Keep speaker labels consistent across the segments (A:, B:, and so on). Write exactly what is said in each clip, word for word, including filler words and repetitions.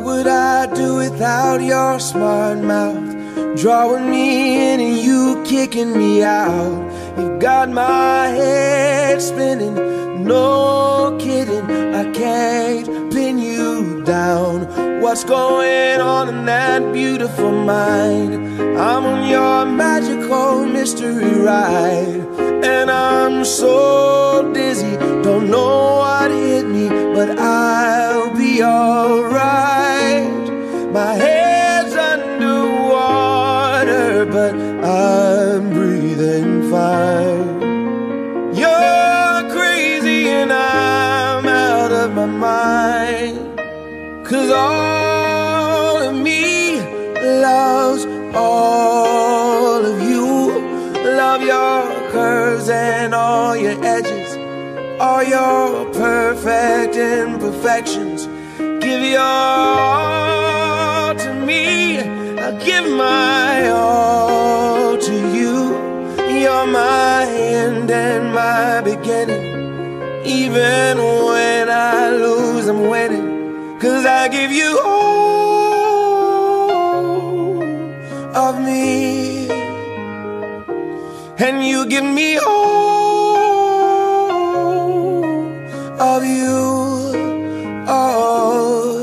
A: would I do without your smart mouth? Drawing me in and you kicking me out. You've got my head spinning, no kidding, I can't pin you down. What's going on in that beautiful mind? I'm on your magical mystery ride, and I'm so dizzy, don't know what hit me, but I'll be alright. My head's underwater, but I'm breathing fine. You're crazy and I'm out of my mind, 'cause all of me loves all of you. Love your curves and all your edges, all your perfect imperfections. Give your all to me, I'll give my all to you. You're my end and my beginning. Even when I lose, I'm winning, 'cause I give you all of me, and you give me all of you. Oh,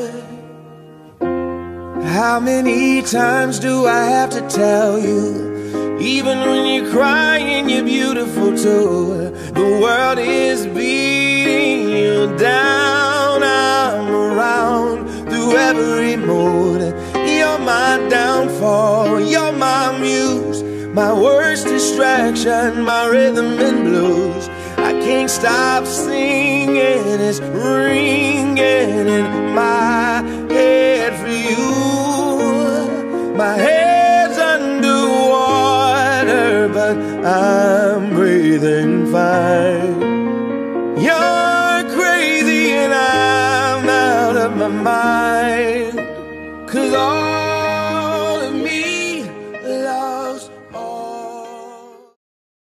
A: how many times do I have to tell you? Even when you're crying, you're beautiful too. The world is beating you down. I'm around through every mood. You're my downfall, you're my muse, my worst distraction, my rhythm and blues. I can't stop singing, it's ringing in my head for you. My head's underwater, but I'm breathing fine. You're crazy and I'm out of my mind, 'cause all